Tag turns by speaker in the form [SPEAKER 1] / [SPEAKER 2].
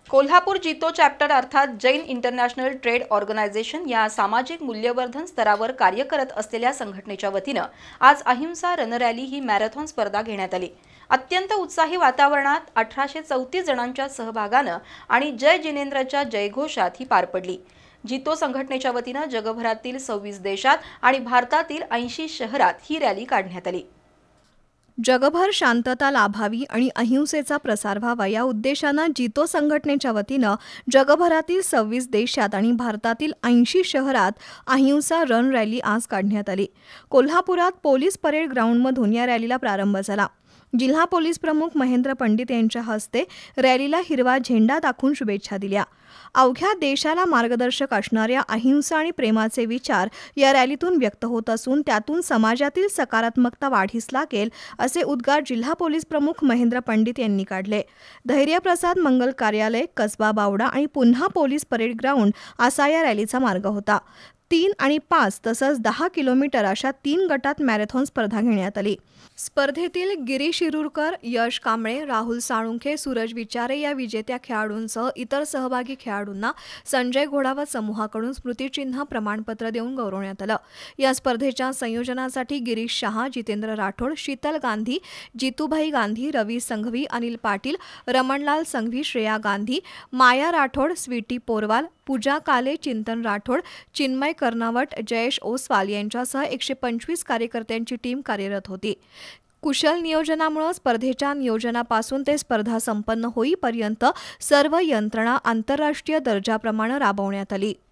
[SPEAKER 1] कोल्हापूर जितो चॅप्टर अर्थात Jain international trade organisation या सामाजिक मूल्यवर्धन स्तरावर कार्य करत असलेल्या संघटनेच्या वतीनं आज अहिंसा रन रॅली ही मॅरेथॉन स्पर्धा घेण्यात आली। अत्यंत उत्साही वातावरणात 1834 जणांच्या सहभागानं आणि जय जिनेंद्रच्या जयघोषात ही पार पडली। जितो संघटनेच्या वतीनं जगभरातील 26 देशात आणि भारतातील 80 शहरात ही रॅली काढण्यात आली।
[SPEAKER 2] जगभर शांतता लाभावी आणि अहिंसेचा प्रसार व्हावा या उद्देशानं जितो संघटनेच्या वतीनं जगभरातील 26 देशात आणि भारतातील 80 शहरात अहिंसा रन रॅली आज काढण्यात आली। कोल्हापुरात पोलीस परेड ग्राउंडमधून या रॅलीला प्रारंभ झाला। जिल्हा पोलीस प्रमुख महेंद्र पंडित यांच्या हस्ते रॅलीला हिरवा झेंडा दाखवून शुभेच्छा दिल्या। अवघ्या देशाला मार्गदर्शक असणाऱ्या अहिंसा आणि प्रेमाचे विचार या रॅलीतून व्यक्त होत असून त्यातून समाजातील सकारात्मकता वाढीस लागेल असे उद्गार जिल्हा पोलीस प्रमुख महेंद्र पंडित यांनी काढले। धैर्यप्रसाद मंगल कार्यालय, कसबा बावडा आणि पुन्हा पोलीस परेड ग्राउंड असा या रॅलीचा मार्ग होता। 3 आणि 5 तसंच 10 किलोमीटर अशा 3 गटात मॅरेथॉन स्पर्धा घेण्यात आली। स्पर्धेतील गिरीश शिरूरकर, यश कांबळे, राहुल साळुंखे, सूरज विचारे या विजेत्या खेळाडूंसह इतर सहभागी खेळाडूंना संजय घोडावत समूहाकडून स्मृतिचिन्ह प्रमाणपत्र देऊन गौरवण्यात आलं। या स्पर्धेच्या संयोजनासाठी गिरीश शहा, जितेंद्र राठोड, शीतल गांधी, जितूभाई गांधी, रवी संघवी, अनिल पाटील, रमणलाल संघवी, श्रेया गांधी, माया राठोड, स्वीटी पोरवाल, पूजा काले, चिंतन राठोड, चिन्मय कर्नावट, जयेश ओसवाल यांच्यासह 125 कार्यकर्त्यांची टीम कार्यरत होती। कुशल नियोजनामुळे स्पर्धेच्या नियोजनापासून ते स्पर्धा संपन्न होईपर्यंत सर्व यंत्रणा आंतरराष्ट्रीय दर्जाप्रमाणे राबवण्यात आली।